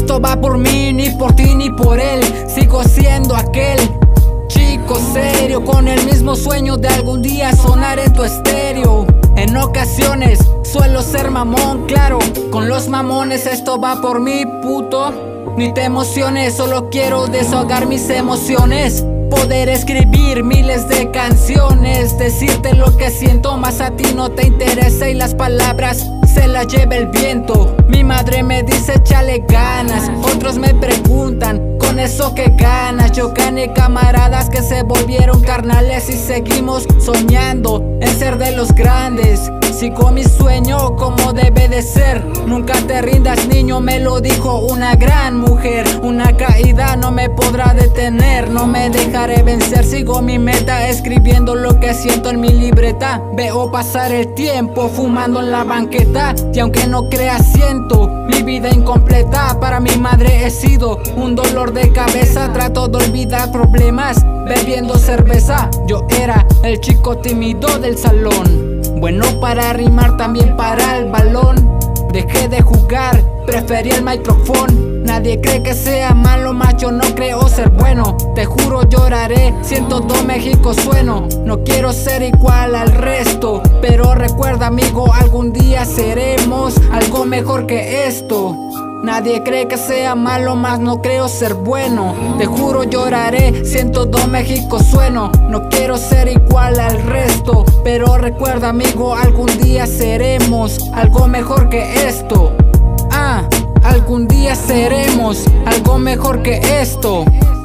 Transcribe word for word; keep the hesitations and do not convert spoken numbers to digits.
Esto va por mí, ni por ti ni por él. Sigo siendo aquel chico serio con el mismo sueño de algún día sonar en tu estéreo. En ocasiones suelo ser mamón, claro, con los mamones. Esto va por mí, puto. Ni te emociones, solo quiero desahogar mis emociones. Poder escribir miles de canciones, decirte lo que siento, más a ti no te interesa y las palabras se las lleva el viento. Mi madre me dice échale ganas, otros me preguntan con eso que ganas. Yo gané camaradas que se volvieron carnales y seguimos soñando en ser de los grandes. Sigo mi sueño como debe de ser. Nunca te rindas, niño, me lo dijo una gran mujer. Una caída no me podrá detener, no me dejaré vencer. Sigo mi meta, escribiendo lo que siento en mi libreta. Veo pasar el tiempo, fumando en la banqueta. Y aunque no creas, siento mi vida incompleta. Para mi madre he sido un dolor de cabeza. Trato de olvidar problemas bebiendo cerveza. Yo era el chico tímido del salón, bueno para rimar, también para el balón. Dejé de jugar, preferí el micrófono. Nadie cree que sea malo, más yo no creo ser bueno. Te juro lloraré, siento todo México sueno. No quiero ser igual al resto, pero recuerda amigo, algún día seremos algo mejor que esto. Nadie cree que sea malo, más no creo ser bueno. Te juro lloraré, siento todo México sueno. No quiero ser igual al resto, pero recuerda amigo, algún día seremos algo mejor que esto. Ah, algún día seremos algo mejor que esto.